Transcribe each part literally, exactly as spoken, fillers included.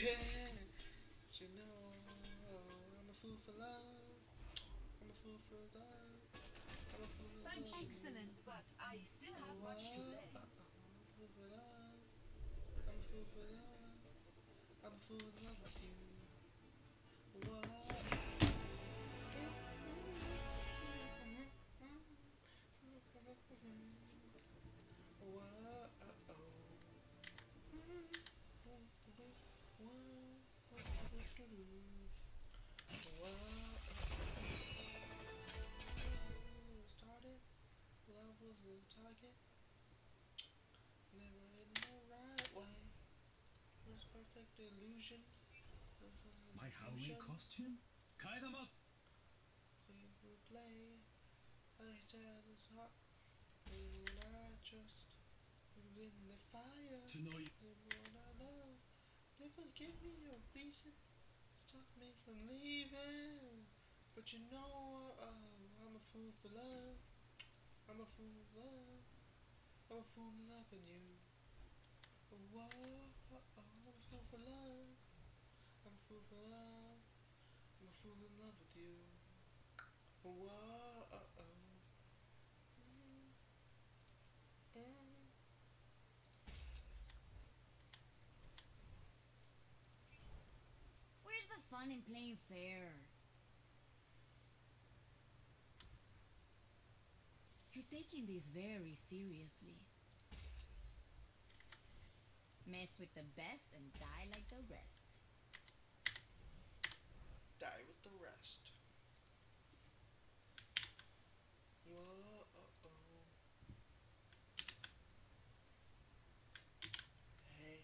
You know, I'm a fool for love. I'm a fool for love. I'm a fool for love. Excellent, but I still have much to learn. I'm a fool for love. I'm a fool for love. I'm a fool in love with you. What? Started, love was the target, never in the right way. It was perfect illusion. My Halloween costume? Tie them up! We would play, I said it's hot. We would I trust you in the fire. To know you. Everyone I love, never give me a reason. Stop me from leaving. But you know, uh, I'm a fool for love. I'm a fool for love. I'm a fool in loving you. Whoa, uh oh, I'm a fool for love. I'm a fool for love. I'm a fool in love with you. Whoa, uh oh. Mm, mm. Where's the fun in playing fair? You're taking this very seriously. Mess with the best and die like the rest. Die with the rest. Whoa, uh oh. Hey.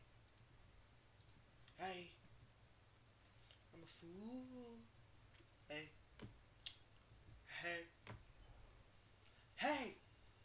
Hey. I'm a fool. Hey. Hey. Hey!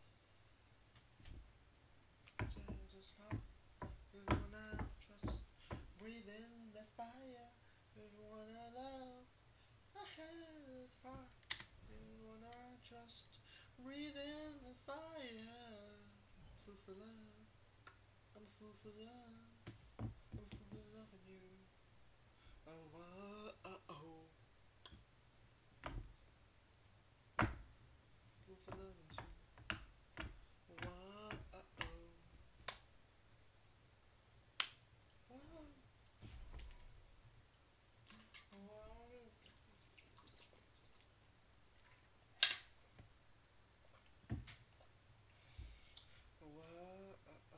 Says it's hot. Everyone I trust. Breathe in the fire. Everyone I love. My head is hot. Everyone I trust. Breathe in the fire. Fool for love. I'm a fool for love. I'm a fool for loving you. Oh, uh, uh oh. Fool for loving you. Whoa, uh oh. Whoa. Whoa. Whoa, uh oh.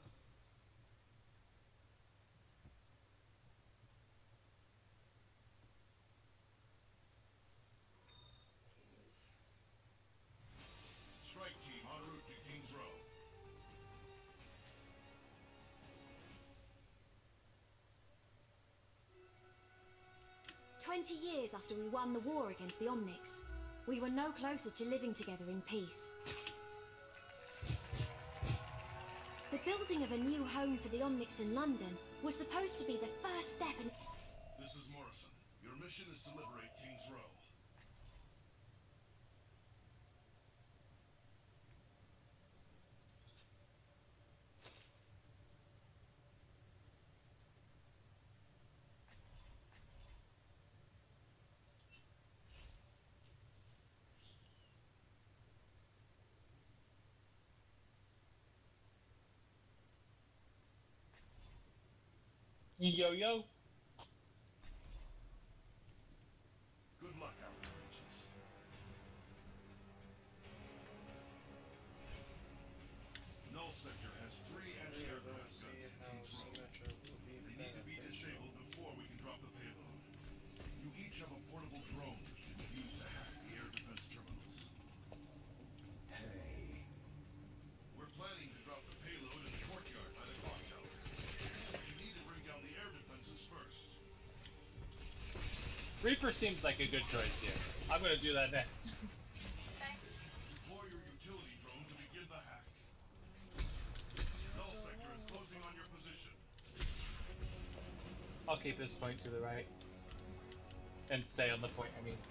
Strike team en route to King's Row. Twenty years after we won the war against the Omnics, we were no closer to living together in peace. The building of a new home for the Omnics in London was supposed to be the first step in... This is Morrison. Your mission is to liberate King's Row. Yo yo. Good luck out there, agents. Null Sector has three anti-aircraft guns in King's Row. They need to be disabled before we can drop the payload. You each have a portable drone that can be used to hack the air defense terminals. Hey. We're planning to drop the payload in the courtyard by the clock tower. But you need to bring down the air defenses first. Reaper seems like a good choice here. I'm gonna do that next. Deploy your utility drone to begin the hack. Null Sector is closing on your position. I'll keep this point to the right. And stay on the point, I mean.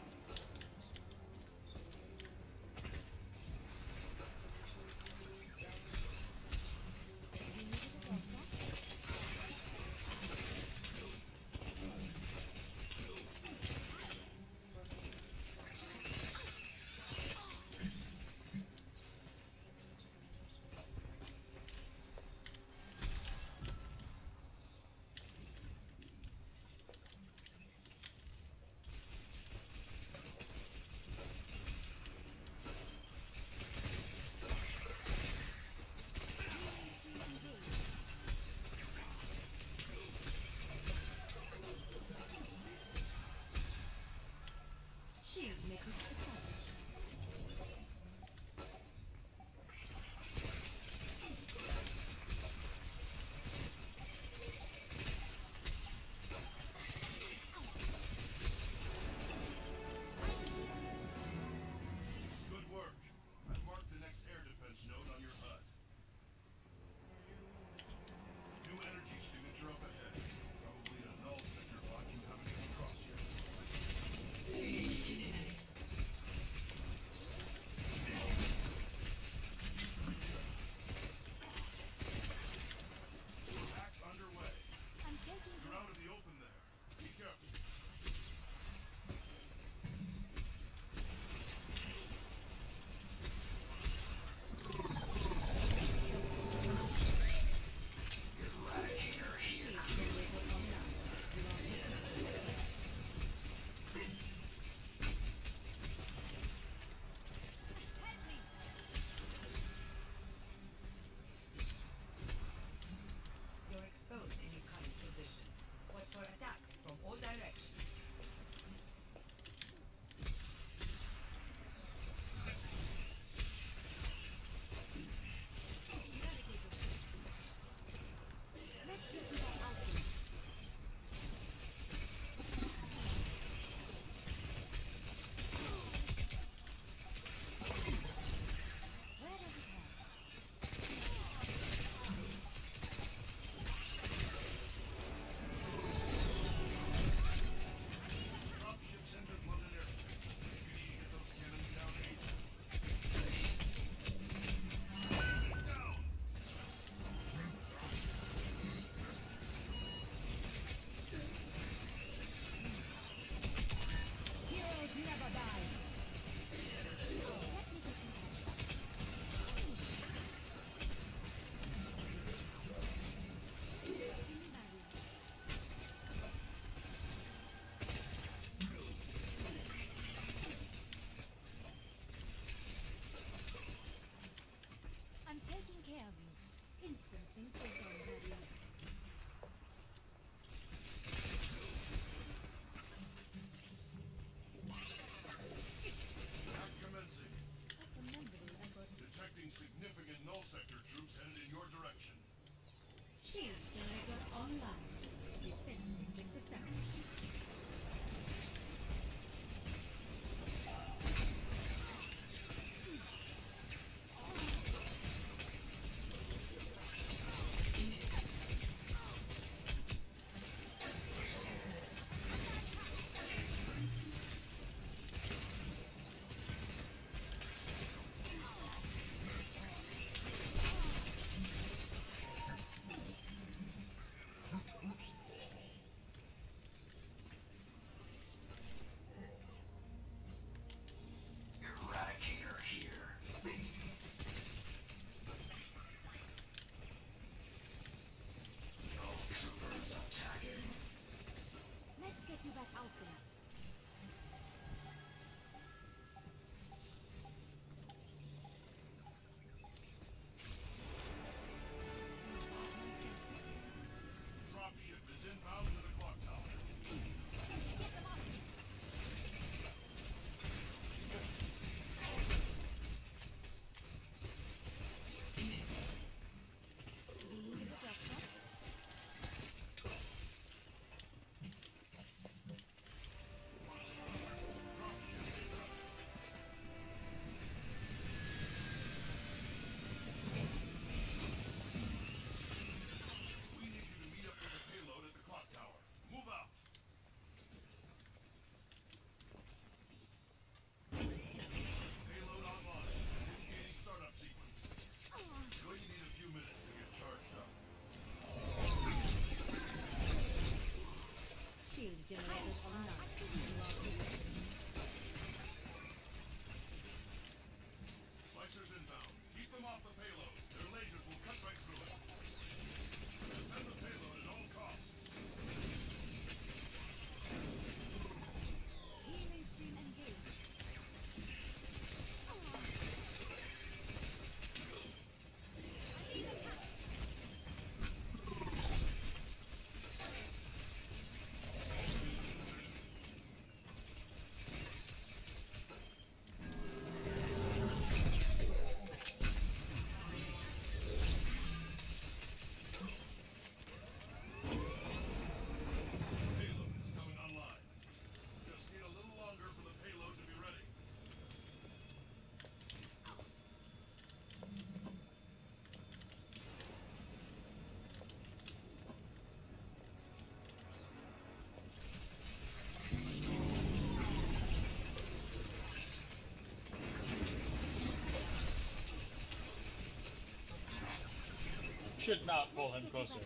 should not pull him closer.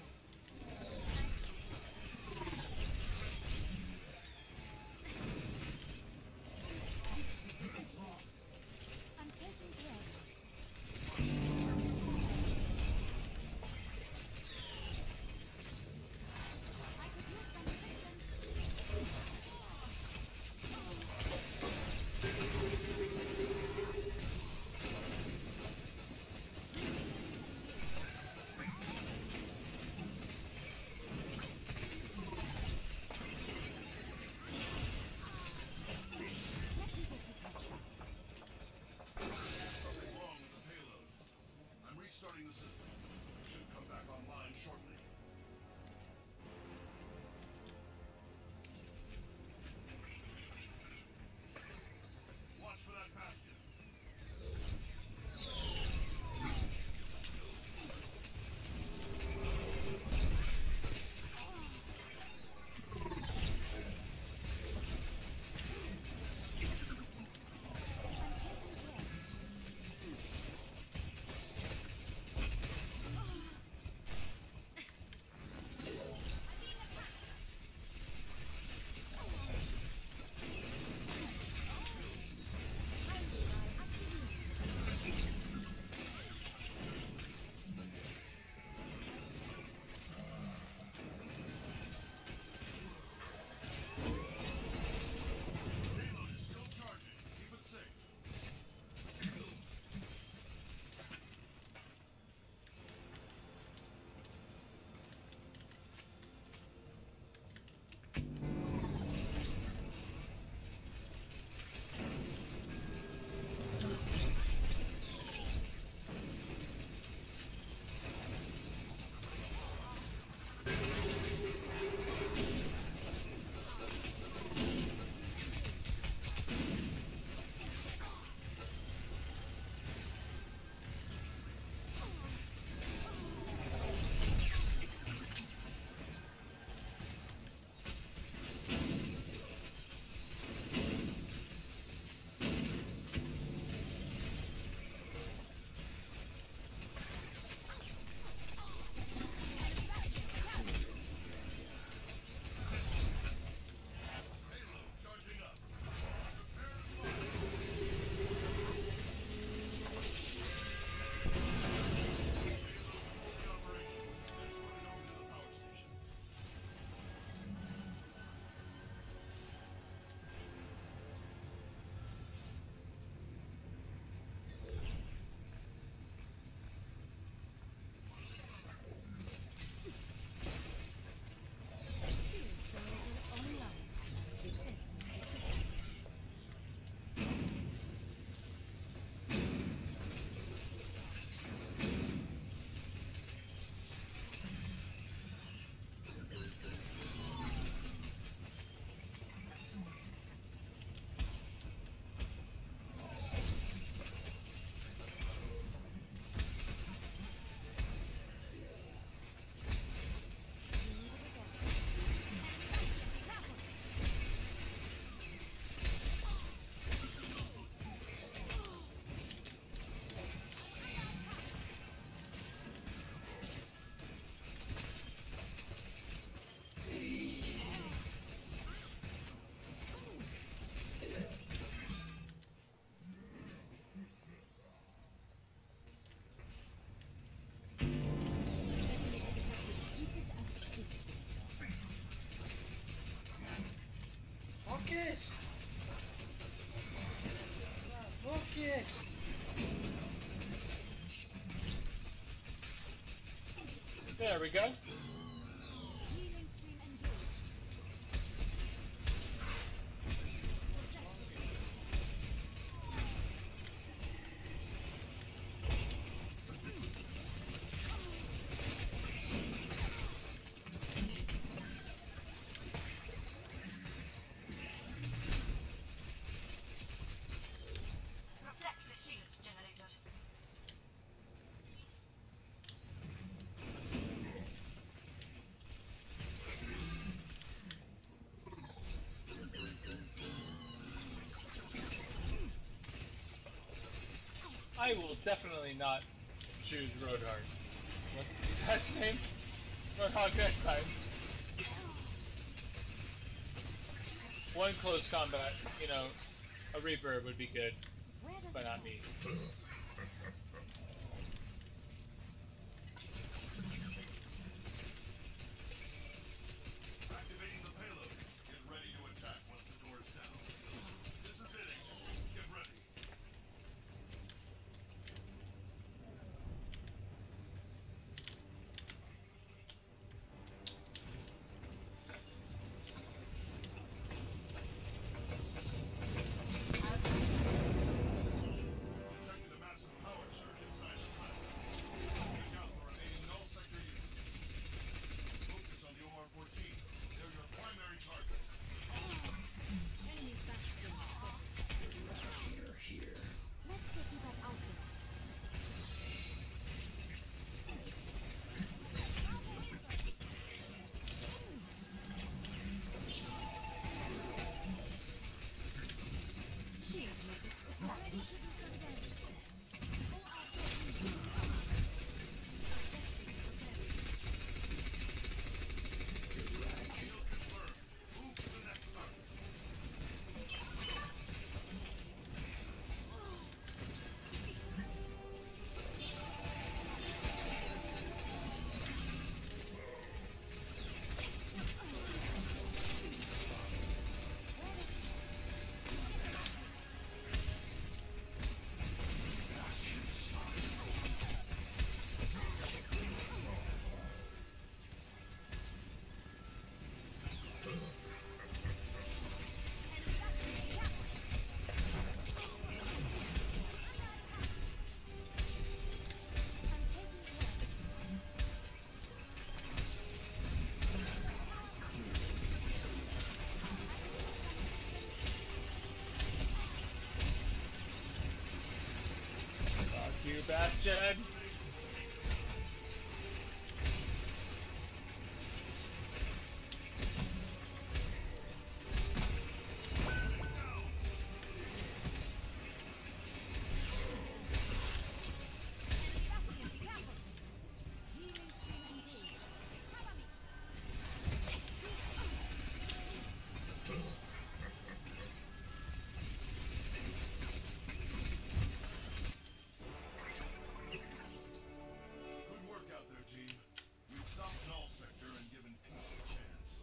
I'm taking care. I could use some assistance. Something wrong with the payload. I'm restarting the system. It should come back online shortly. Watch for that bastion. Payload is still charging. Keep it safe. Payload charging up. Prepare to fly. Payload fully operational. Escorted over to the power station. Fuck it! Fuck it! There we go. Healing stream engaged. Protect the shield generator. I will definitely not choose Roadhard. Let's That's name? Roadhog next time. One close combat, you know, a Reaper would be good, but not me. Activating the payload. Get ready to attack once the door is down. This is it, agents. Get ready. Detected a massive power surge inside the planet. Look out for remaining null sector units. Focus on the O R fourteen. They're your primary targets. Enemy bastion spotted. Let's get you back out there. Shield matrix established. Kill confirmed. Move to the next target. Fuck you, Bastion! Good work out there, team. You've stopped null sector and given peace a chance.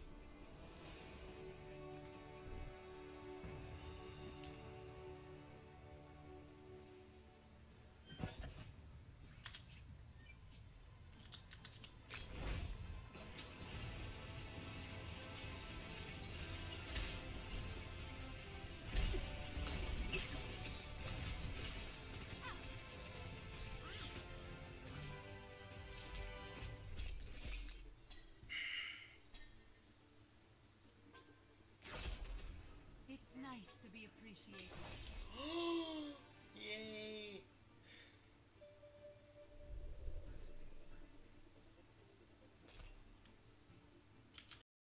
It's nice to be appreciated.